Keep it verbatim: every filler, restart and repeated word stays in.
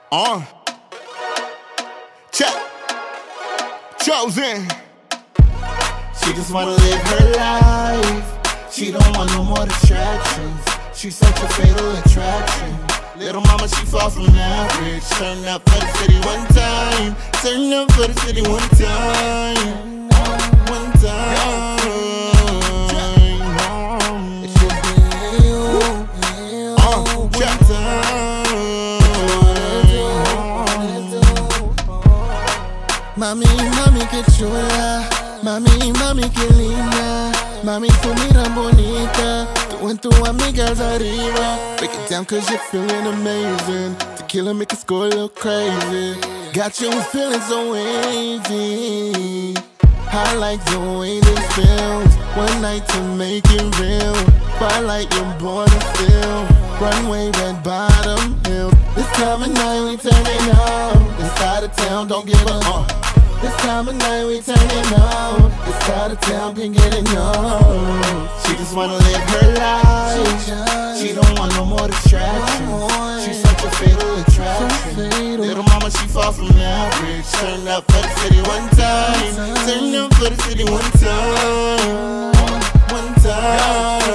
Uh. Check. Chosen. She just wanna live her life. She don't want no more distractions. She's such a fatal attraction. Little mama, she far from average. Turn up for the city one time. Turn up for the city one time. One time. It's just me and you. Uh, check. Mami, mami, que chula. Mami, mami, que linda. Mami, tu mira bonita. Tú and tu amigas arriba. Break it down cause you're feeling amazing. Tequila make it score a little crazy. Got you feeling so wavy. I like the way this feels. One night to make it real. Twilight, you're born to feel. Runway, red bottom hill. This time of night we turning up. This side of town don't give a uh. This time of night we turning up. This side of town been getting up. She just wanna live her life. She don't want no more distractions. She's such a fatal attraction. Little mama, she far from average. Turn up for the city one time. Turn up for the city one time. One time.